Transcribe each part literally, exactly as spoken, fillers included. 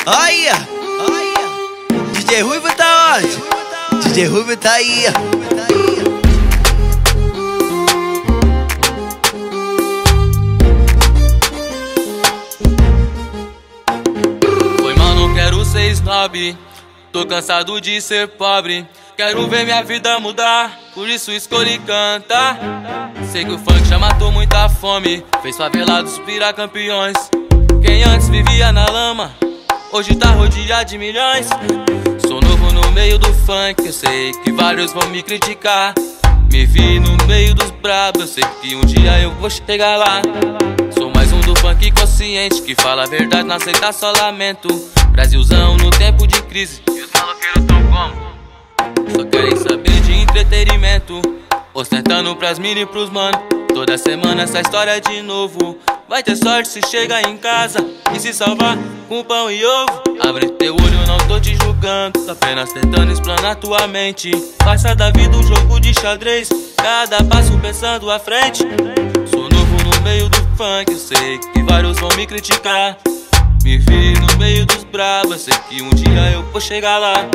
Olha, olha, D J Ruivo tá onde? D J Ruivo tá aí. Foi mal, não quero ser snob, tô cansado de ser pobre. Quero ver minha vida mudar, por isso escolhi cantar. Sei que o funk já matou muita fome, fez favelados virar campeões. Quem antes vivia na lama, hoje tá rodeado de milhões. Sou novo no meio do funk, eu sei que vários vão me criticar. Me vi no meio dos brabos, eu sei que um dia eu vou chegar lá. Sou mais um do funk consciente, que fala a verdade, não aceita só lamento. Brasilzão no tempo de crise, e os maloqueiros tão como? Só querem saber de entretenimento, ostentando pras mini e pros mano. Toda semana essa história de novo. Vai ter sorte se chega em casa e se salvar com pão e ovo. Abre teu olho, não tô te julgando, tô apenas tentando explanar tua mente. Faça da vida um jogo de xadrez, cada passo pensando à frente. Sou novo no meio do funk, eu sei que vários vão me criticar. Me vi no meio dos bravos, eu sei que um dia eu vou chegar lá.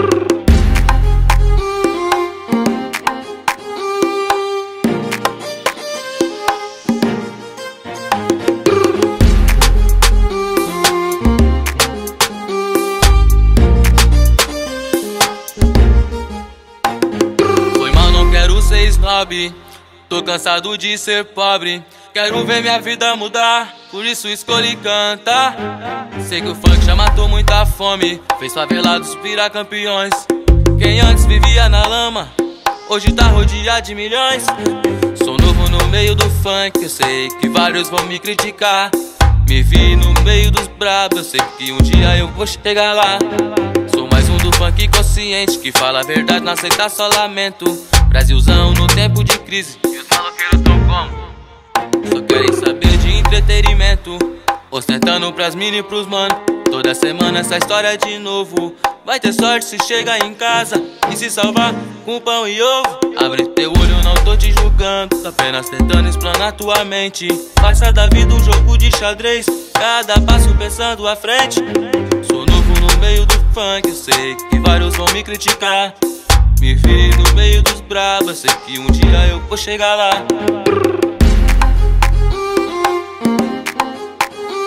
Ser snob, tô cansado de ser pobre. Quero ver minha vida mudar, por isso escolhi cantar. Sei que o funk já matou muita fome, fez favelados virar campeões. Quem antes vivia na lama, hoje tá rodeado de milhões. Sou novo no meio do funk, eu sei que vários vão me criticar. Me vi no meio dos brabos, eu sei que um dia eu vou chegar lá. Sou mais um do funk consciente, que fala a verdade, não aceita só lamento. Brasilzão no tempo de crise, e os maloqueiros tão como? Só querem saber de entretenimento, ostentando pras mini e pros mano. Toda semana essa história de novo. Vai ter sorte se chega em casa e se salvar com pão e ovo. Abre teu olho, não tô te julgando, tô apenas tentando explanar tua mente. Faça da vida um jogo de xadrez, cada passo pensando à frente. Sou novo no meio do funk, eu sei que vários vão me criticar. Me vi no meio dos bravos, sei que um dia eu vou chegar lá.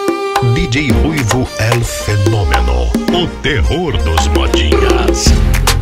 D J Ruivo El Fenômeno, o terror dos modinhas.